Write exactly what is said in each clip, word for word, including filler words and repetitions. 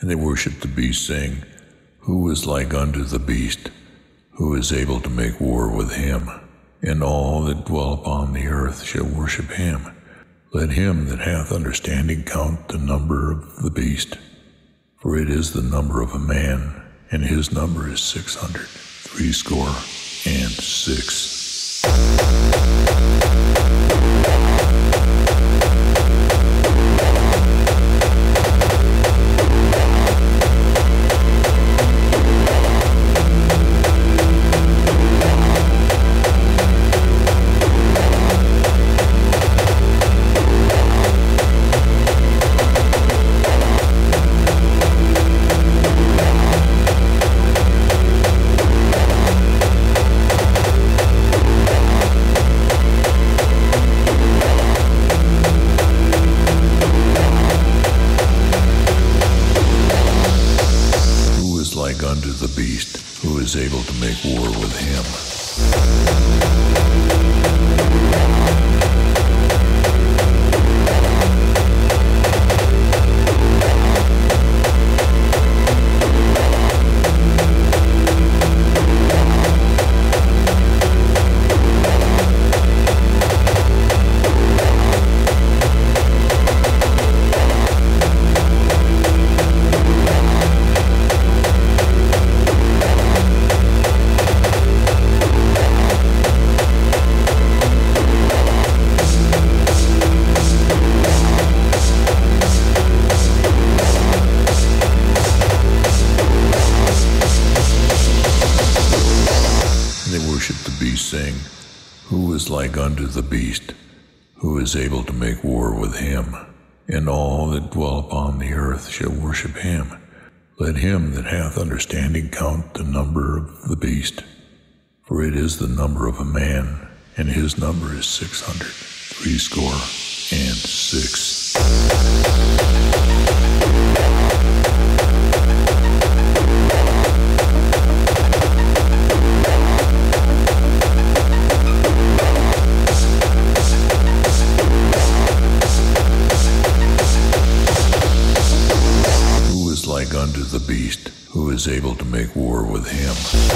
And they worship the beast, saying, Who is like unto the beast? Who is able to make war with him? And all that dwell upon the earth shall worship him. Let him that hath understanding count the number of the beast, for it is the number of a man, and his number is six hundred, threescore and six. Like unto the beast, who is able to make war with him. Worship the beast, saying, Who is like unto the beast? Who is able to make war with him? And all that dwell upon the earth shall worship him. Let him that hath understanding count the number of the beast, for it is the number of a man, and his number is six hundred, threescore and six. Like unto the beast, who is able to make war with him.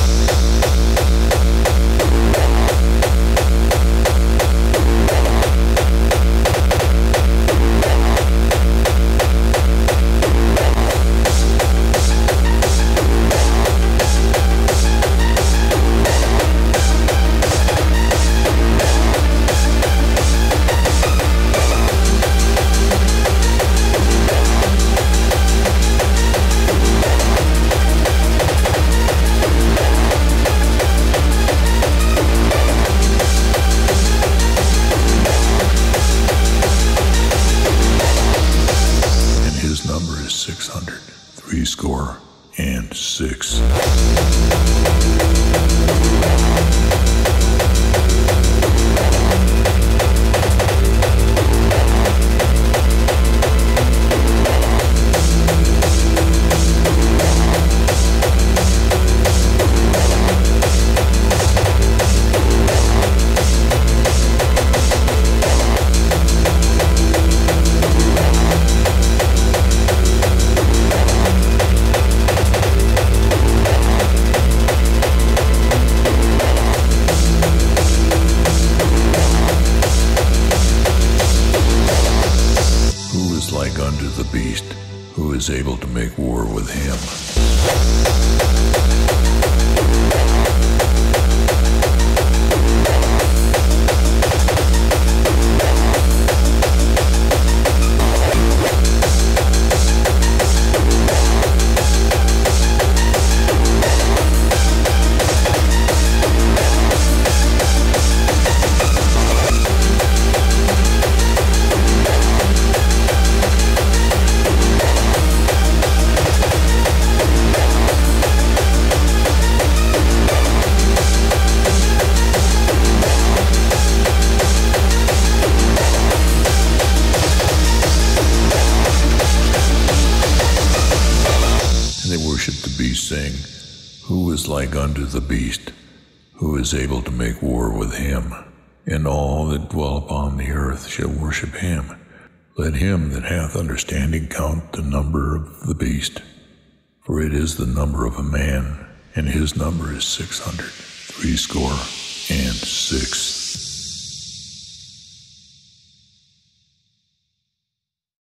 Number is six hundred, threescore and six. Like unto the beast, who is able to make war with him. Worship the beast, saying, Who is like unto the beast? Who is able to make war with him? And all that dwell upon the earth shall worship him. Let him that hath understanding count the number of the beast, For it is the number of a man, and his number is six hundred, threescore and six.